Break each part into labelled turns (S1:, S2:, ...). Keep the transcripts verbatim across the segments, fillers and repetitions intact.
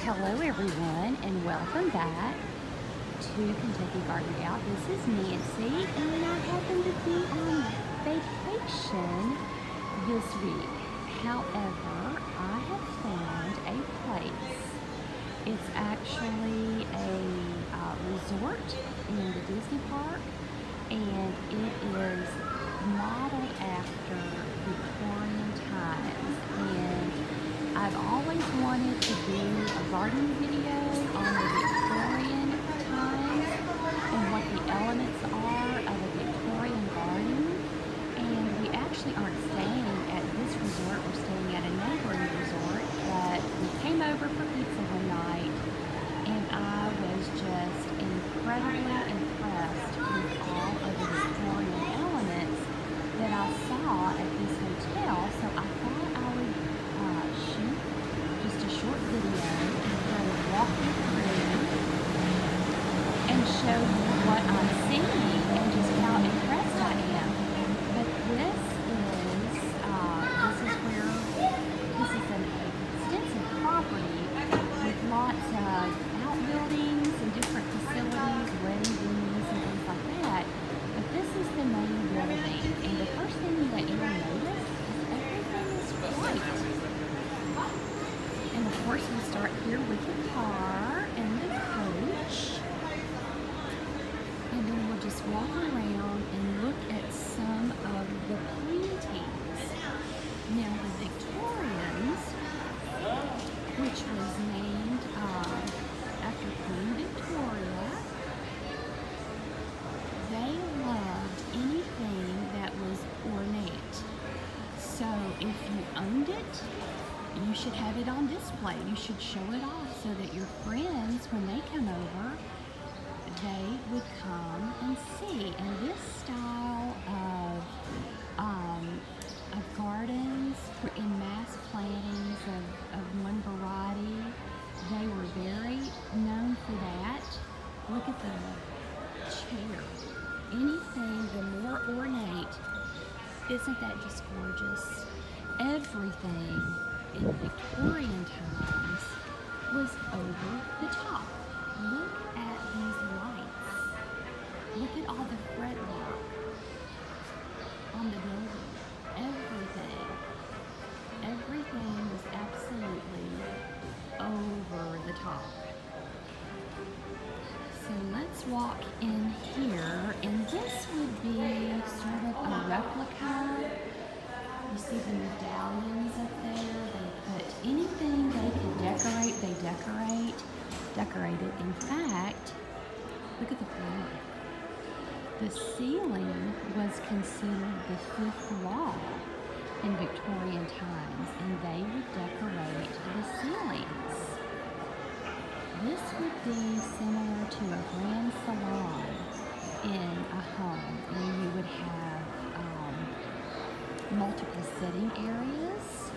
S1: Hello everyone and welcome back to Kentucky Garden Gal. This is Nancy and I happen to be on vacation this week. However, I have found a place. It's actually a uh, resort in the Disney park, and it is modeled after Victorian times. And I've always wanted to do a gardening video on the Victorian times and what the elements are of a Victorian garden. And we actually aren't staying at this resort, we're staying at a neighboring resort, but we came over for pizza one night and I was just incredibly impressed with all of the Victorian elements that I saw at this hotel. So I thought I would uh, shoot just a short video and kind of walk you through and show you what I'm seeing and just how impressed I am. But this is uh, this is where this is an extensive property with lots of outbuildings and different facilities, wedding venues and things like that. But this is the main building, and the first thing that you'll notice is everything is white. And of course we start here with the car and the coach. And then we'll just walk around and look at some of the paintings. Now the Victorians, which was named uh, after Queen Victoria, they loved anything that was ornate. So if you owned it, you should have it on display. You should show it off so that your friends, when they come over, they would come and see. And this style of um, of gardens in mass plantings of, of one variety, they were very known for that. Look at the chair. Anything the more ornate, isn't that just gorgeous? Everything in Victorian times was over the top. Look at these lights. Look at all the fretwork on the building. Everything. Everything was absolutely over the top. So let's walk in here, and this would be sort of a replica. You see the medallions up there. They put anything they could decorate, they decorate, decorated. In fact, look at the floor. The ceiling was considered the fifth wall in Victorian times, and they would decorate the ceilings. This would be similar to a grand salon in a home, and you would have um, multiple sitting areas.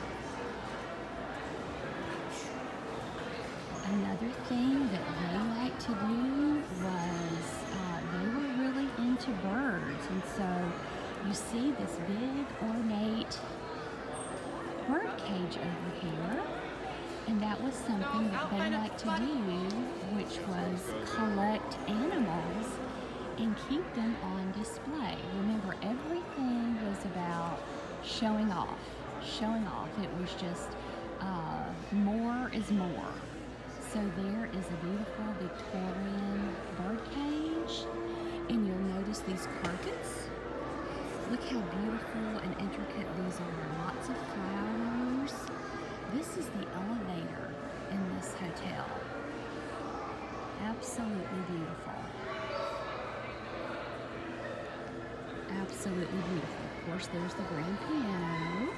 S1: Another thing that they liked to do was uh, they were really into birds, and so you see this big ornate bird cage over here. And that was something that they liked to do, which was collect animals and keep them on display. Remember, everything was about showing off, showing off. It was just uh, more is more. So there is a beautiful Victorian bird cage, and you'll notice these carpets. Look how beautiful and intricate these are. Lots of flowers. This is the elevator in this hotel. Absolutely beautiful. Absolutely beautiful. Of course, there's the grand piano.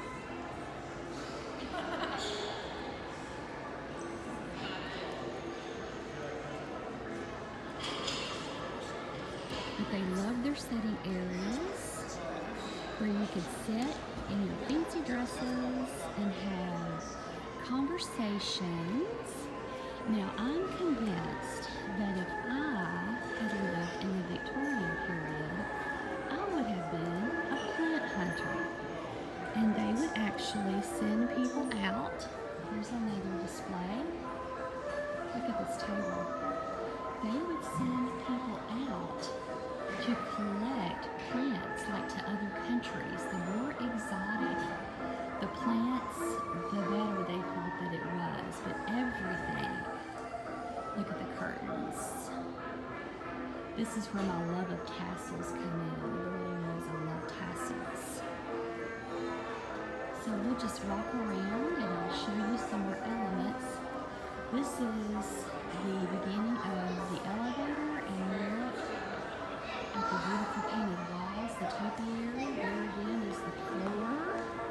S1: But they love their sitting areas where you could sit in your fancy dresses and have conversations. Now, I'm convinced that if I had lived in the Victorian period, I would have been a plant hunter. And they would actually send people out. Here's another display. this table. They would send people out to collect plants like to other countries. The more exotic the plants, the better they thought that it was. But everything, look at the curtains. This is where my love of tassels come in. Everybody knows I love tassels. So we'll just walk around and I'll show you some more elements. This is the beginning of the elevator, and look at the beautiful painted walls, the topiary. There again is the floor.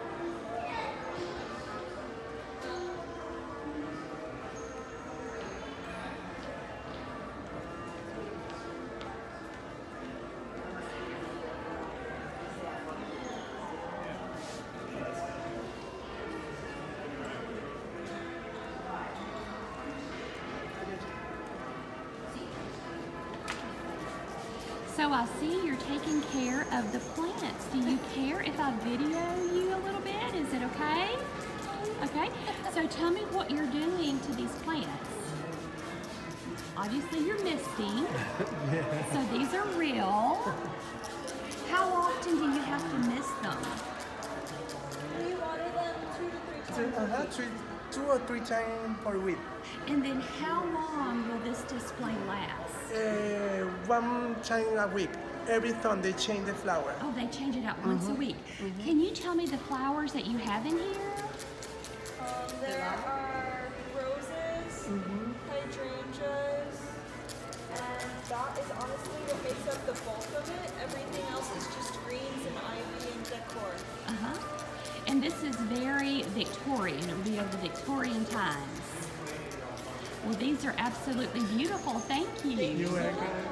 S1: So I see you're taking care of the plants. Do you care if I video you a little bit? Is it okay? Okay, so tell me what you're doing to these plants. Obviously you're misting. Yeah. So these are real. How often do you have to mist them?
S2: We water them two to three times.
S3: Uh-huh, three, two or three times per week.
S1: And then how long will this display last?
S3: Uh, one time a week. Every time they change the flower.
S1: Oh, they change it out once
S3: Mm-hmm.
S1: a week.
S3: Mm-hmm.
S1: Can you tell me the flowers that you have in here?
S2: Um, there are roses,
S3: Mm-hmm.
S2: hydrangeas, and that is honestly what makes up the bulk of it. Everything else is just greens and ivy and decor.
S1: Uh-huh. And this is very Victorian. It would be of the Victorian times. Well, these are absolutely beautiful. Thank you.
S3: You welcome.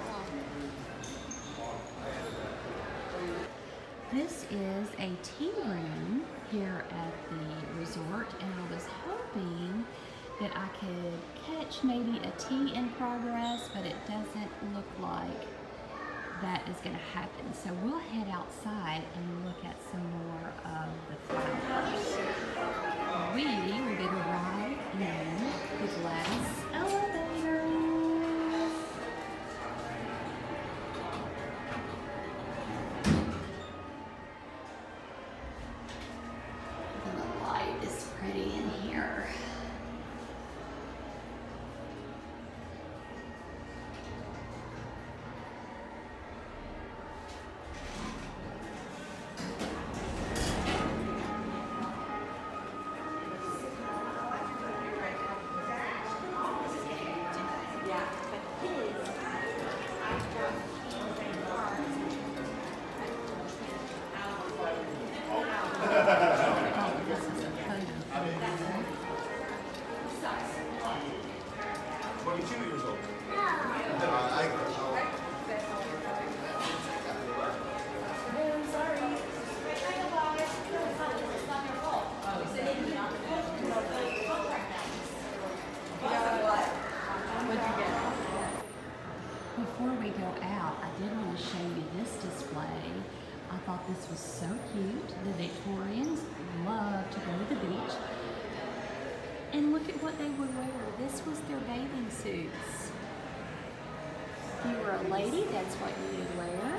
S1: This is a tea room here at the resort, and I was hoping that I could catch maybe a tea in progress, but it doesn't look like that is going to happen. So we'll head outside and look at some more of the flowers. We will get a ride in the glass elevator. The light is pretty in here.
S4: twenty-two years old.
S1: Before we go out, I did want to show you this display. I thought this was so cute. The Victorians love to go to the beach. And look at what they would wear. This was their bathing suits. If you were a lady, that's what you would wear.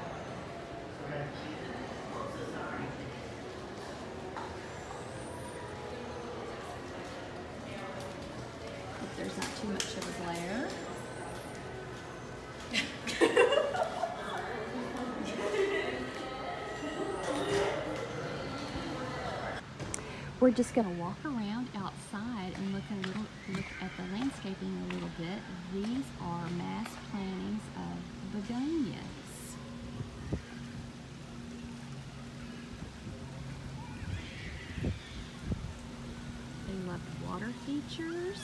S1: If there's not too much of a glare. We're just going to walk around outside and look a little look at the landscaping a little bit. These are mass plantings of begonias. They love water features.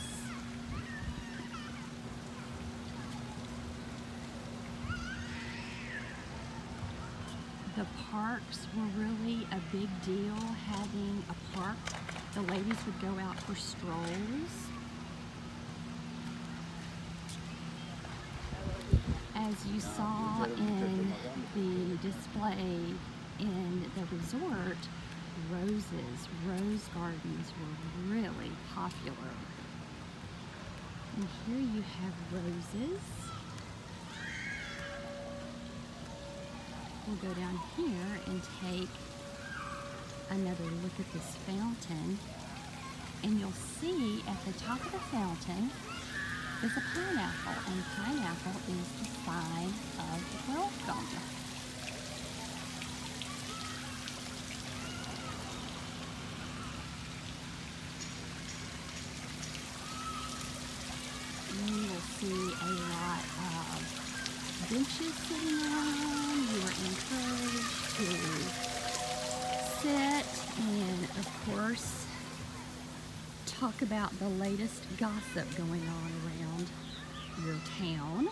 S1: The parks were really a big deal, having a park. The ladies would go out for strolls. As you saw in the display in the resort, roses, rose gardens were really popular. And here you have roses. We'll go down here and take another look at this fountain. And you'll see at the top of the fountain is a pineapple, and pineapple is the sign of welcome. And you will see a lot of benches sitting around. You are encouraged to sit and, of course, talk about the latest gossip going on around your town.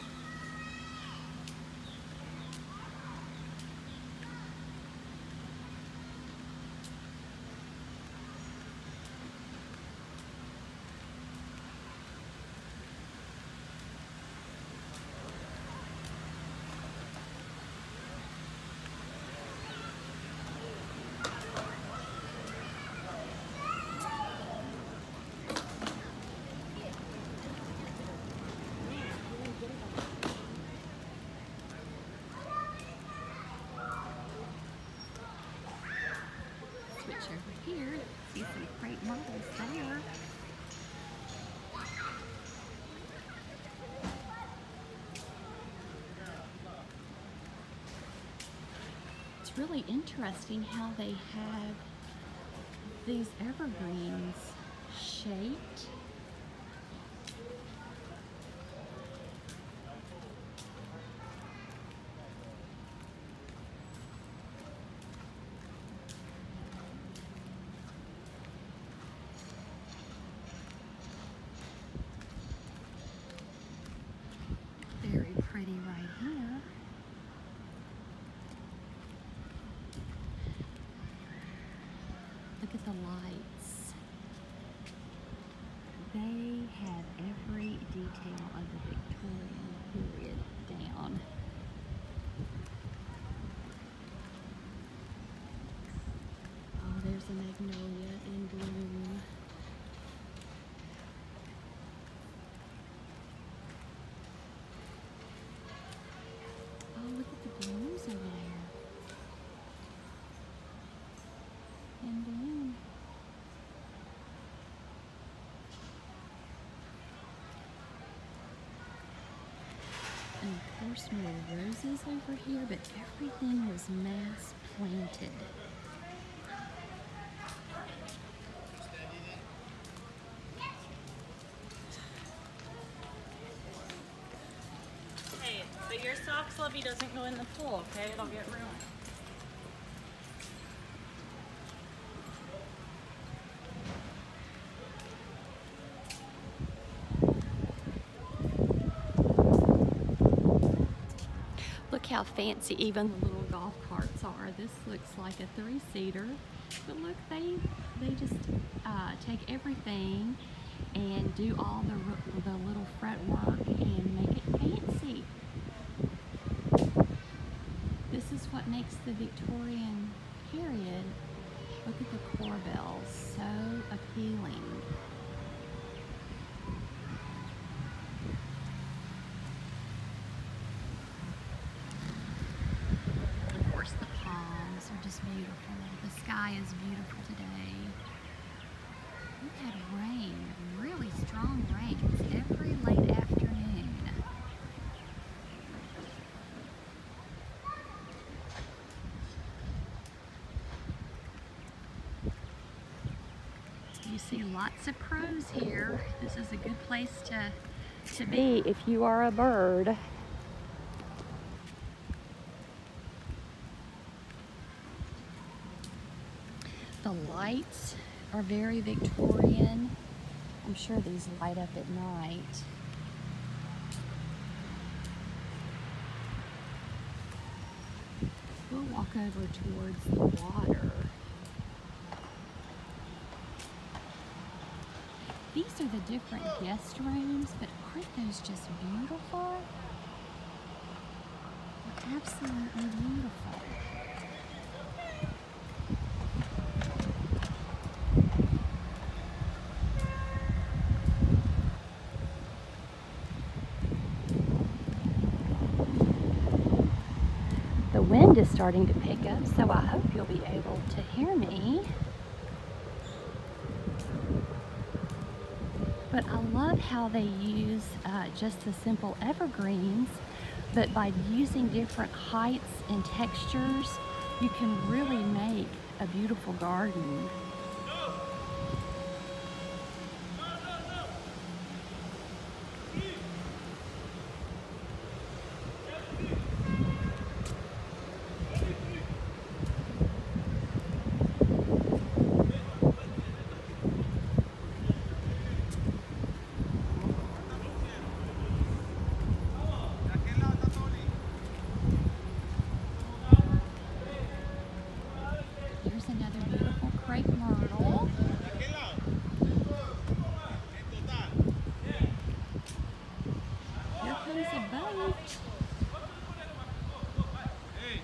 S1: Over here, see some great models there. It's really interesting how they have these evergreens shaped. Very pretty right here. Look at the lights. They have every detail of the Victorian period down. Oh, there's a magnolia in bloom. Oh, look at the blooms over there. In bloom. And of course more roses over here, but everything was mass planted.
S5: Hey, but your socks, Lovey, doesn't go in the pool, okay? It'll get ruined.
S1: Look how fancy even the little golf carts are. This looks like a three-seater, but look, they they just uh, take everything and do all the, the little fretwork and make it fancy. This is what makes the Victorian period, look at the corbels, so appealing. Of course, the palms are just beautiful. The sky is beautiful today. We've had rain, really strong rains every late afternoon. You see lots of crows here. This is a good place to, to be if you are a bird. The lights are very Victorian. I'm sure these light up at night. We'll walk over towards the water. These are the different guest rooms, but aren't those just beautiful? They're absolutely beautiful. wind is starting to pick up, so I hope you'll be able to hear me. But I love how they use uh, just the simple evergreens, but by using different heights and textures, you can really make a beautiful garden. Another beautiful crepe myrtle. Here comes a boat.
S4: Hey,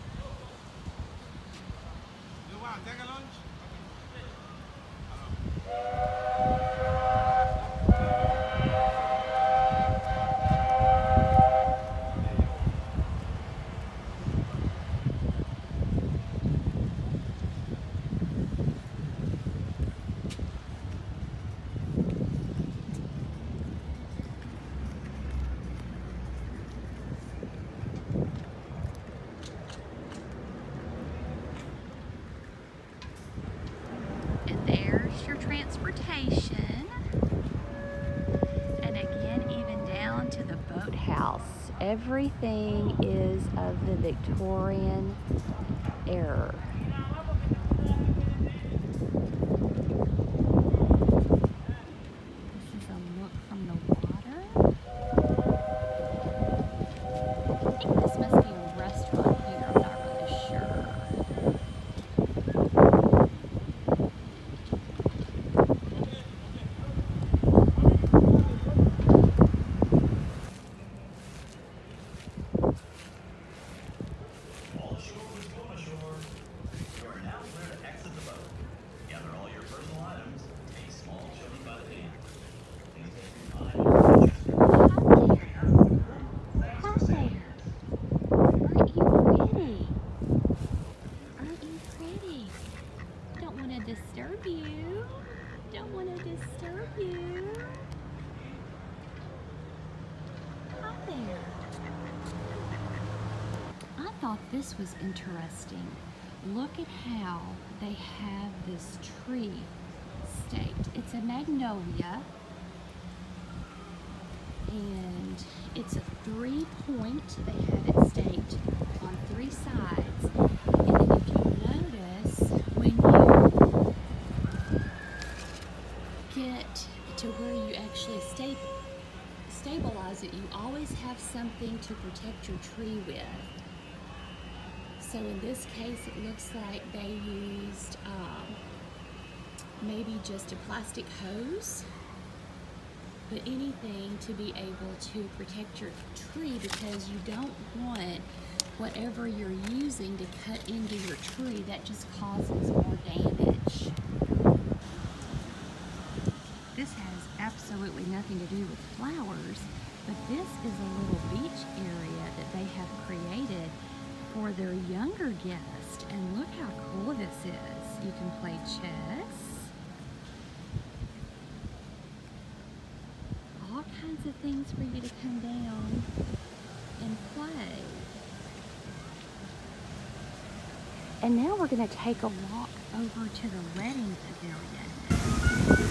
S4: you want to take a lunch?
S1: There's your transportation, and again, even down to the boathouse, everything is of the Victorian era. This is a look from the water. I think this must be a restaurant here, I'm not really sure. Disturb you. Don't want to disturb you. Hi there. I thought this was interesting. Look at how they have this tree staked. It's a magnolia, and it's a three point. They have it staked on three sides. And then if you notice, when you get to where you actually sta stabilize it, you always have something to protect your tree with. So in this case, it looks like they used um, maybe just a plastic hose, but anything to be able to protect your tree, because you don't want whatever you're using to cut into your tree. That just causes more damage. This has absolutely nothing to do with flowers, but this is a little beach area that they have created for their younger guests. And look how cool this is. You can play chess. All kinds of things for you to come down and play. And now we're going to take a walk over to the wedding pavilion.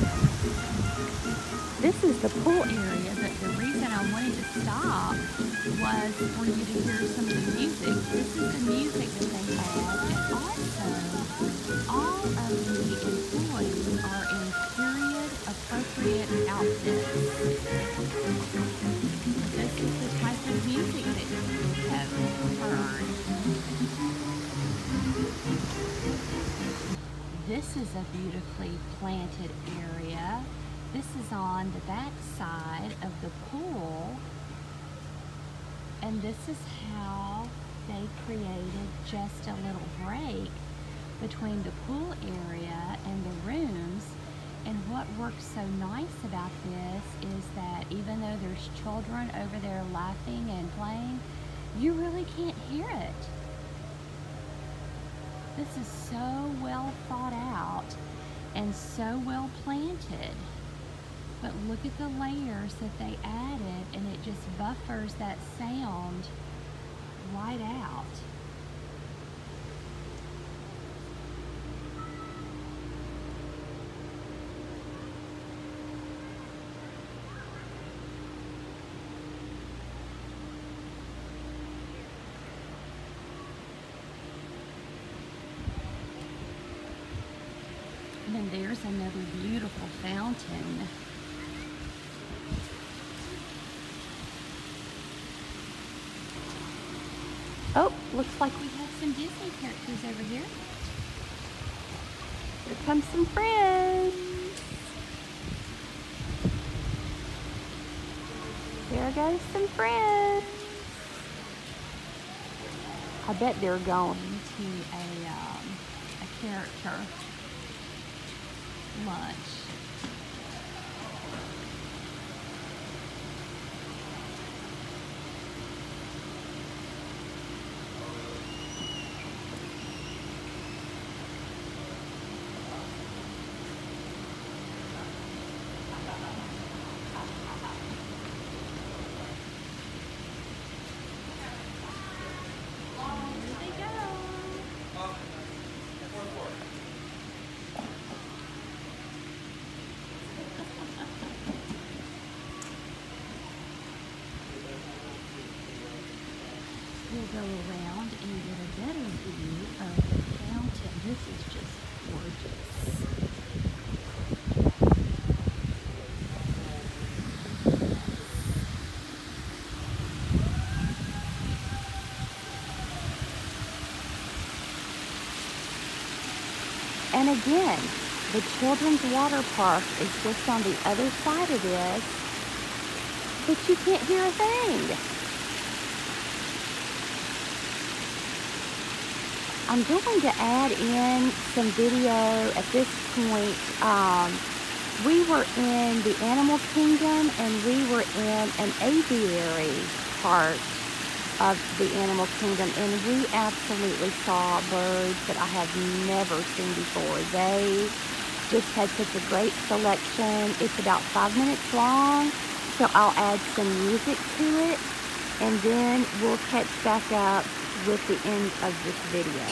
S1: This is the pool area, but the reason I wanted to stop was for you to hear some of the music. This is the music that they have, and also all of the employees are in period appropriate outfits. This is the type of music that you have heard. This is a beautifully planted area. This is on the back side of the pool, and this is how they created just a little break between the pool area and the rooms. And what works so nice about this is that even though there's children over there laughing and playing, you really can't hear it. This is so well thought out and so well planted. But look at the layers that they added, and it just buffers that sound right out. And then there's another beautiful fountain. Oh, looks like we have some Disney characters over here. Here comes some friends. There goes some friends. I bet they're going to a, um, a character lunch. We'll go around and get a better view of the fountain. This is just gorgeous. And again, the children's water park is just on the other side of this, but you can't hear a thing. I'm going to add in some video at this point. Um, we were in the Animal Kingdom and we were in an aviary part of the Animal Kingdom, and we absolutely saw birds that I have never seen before. They just had such a great selection. It's about five minutes long, so I'll add some music to it, and then we'll catch back up with the end of this video.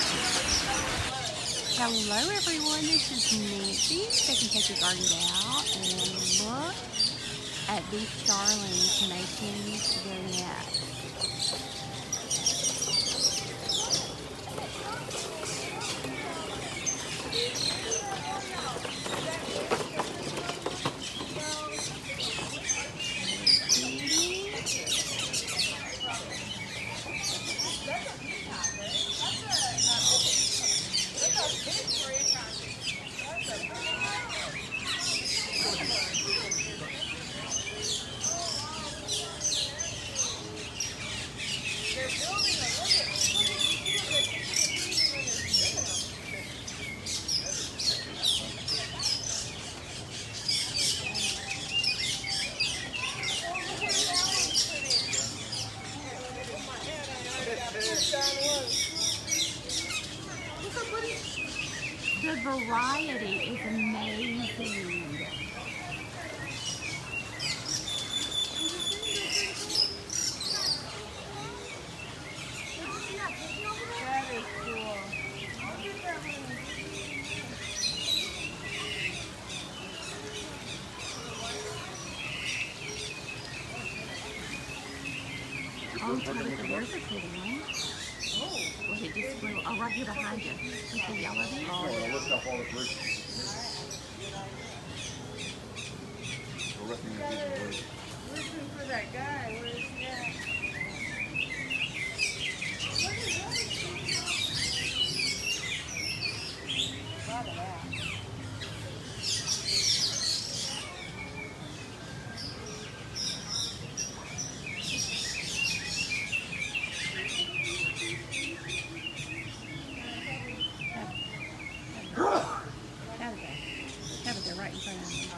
S1: Hello everyone, this is Nancy. They Can Take Your Garden out, and look at these starlings making their nest. The variety is amazing.
S2: That is cool.
S1: Oh, Tabitha, there's a pretty one. Oh, was it just blue? Oh, right here behind you. You see yellow there?
S6: Oh, well, lift up all the fruit. We're lifting the piece of fruit.
S2: Listen for that guy. Where is he at? Look at that.
S1: Tabitha, right in front of me.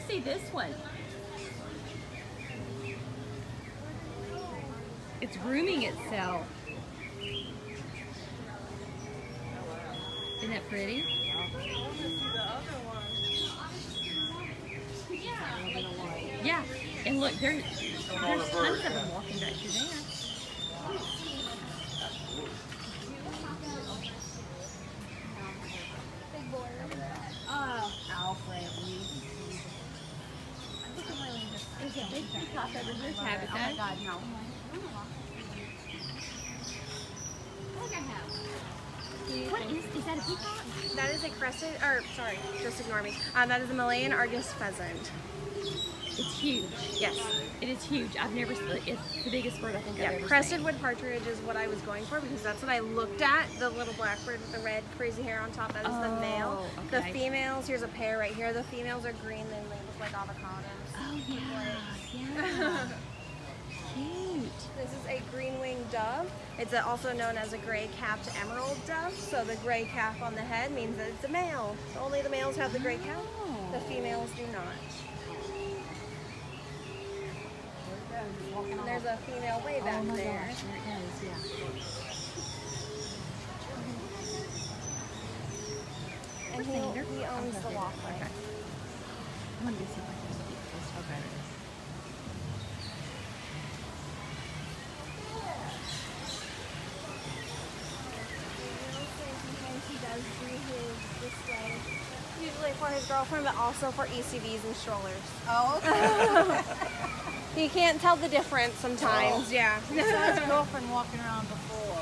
S1: see this one. It's grooming itself. Isn't that pretty? Yeah, and look, there, there's tons of them walking back through there. Oh, Alfred. There's a big peacock over here, Tabitha. Oh my God, no. What is, is that a peacock?
S7: That is a crested, or sorry, just ignore me. Um, that is a Malayan Argus pheasant.
S1: It's huge.
S7: Yes.
S1: It is huge. I've never seen it's the biggest bird I think
S7: Yeah,
S1: I've ever
S7: crested
S1: seen.
S7: wood partridge is what I was going for because that's what I looked at. The little blackbird with the red crazy hair on top, that is
S1: Oh,
S7: the male.
S1: okay.
S7: The females, here's a pair right here. The females are green and they look like avocados.
S1: Oh yeah, yeah. Cute.
S7: This is a green-winged dove. It's a, also known as a gray-capped emerald dove. So the gray cap on the head means that it's a male. So only the males have the gray cap.
S1: Oh.
S7: The females do not. And there's a female way back
S1: Oh my
S7: there.
S1: gosh, there it goes, yeah.
S7: And he, he owns the walkway.
S1: Okay. I want to go see if I can get this. Okay.
S7: Sometimes he does do his display, usually for his girlfriend, but also for E C Vs and strollers.
S5: Oh, okay.
S7: You can't tell the difference sometimes, yeah.
S5: I saw his girlfriend walking around before.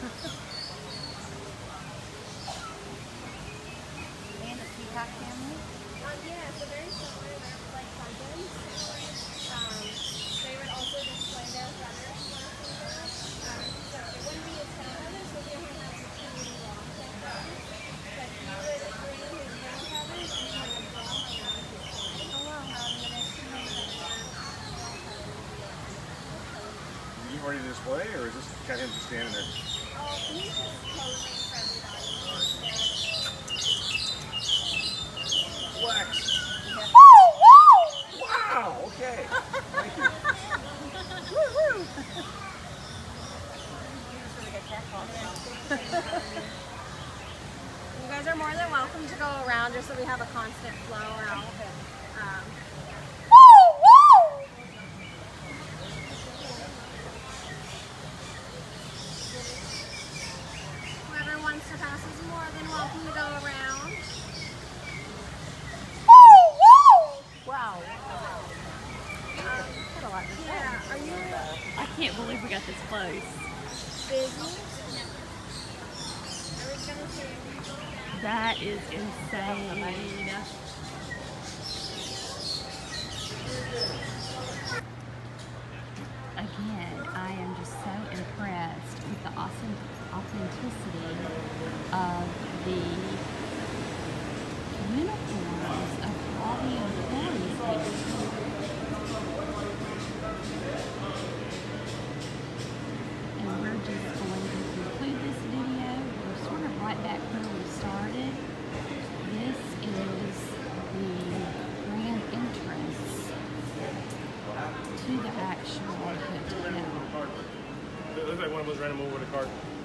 S5: And a peacock family?
S7: Um, yeah, so very similar. They're like cousins. Um, they would also display their feathers. Um, so it wouldn't be his tail feathers, so he only has two really long tail feathers. But he would bring his tail feathers and he would draw them around his head. Oh, wow. Um, the next two months that
S6: You ready to display, or is this got him just standing there?
S7: Oh, he's just posing for everybody.
S6: Flex. Wow. Okay. Thank you.
S7: You guys are more than welcome to go around just so we have a constant flow out. Um, whoever wants to pass is more than welcome to go around.
S5: Wow.
S7: Um, yeah, are you
S1: I can't believe we got this close.
S7: busy? I was gonna say.
S1: That is insane. Again, I am just so impressed with the awesome authenticity of the uniforms of all the employees here. And we're just going to conclude this video. We're sort of right back where we started. This is the grand entrance to the actual hotel.
S4: It looks like one of us ran him over with a cart.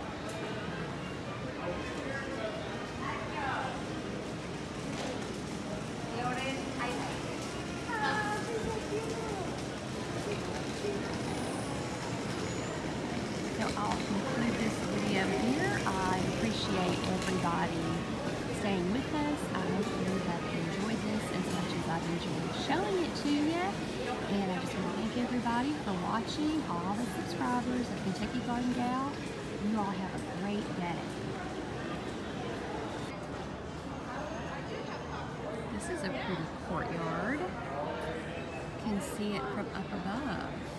S1: So I'll conclude this video here. I appreciate everybody staying with us. I hope you have enjoyed this as much as I've enjoyed showing it to you. And I just want to thank everybody for watching, all the subscribers of Kentucky Garden Gal. You all have a great day. This is a pretty courtyard. You can see it from up above.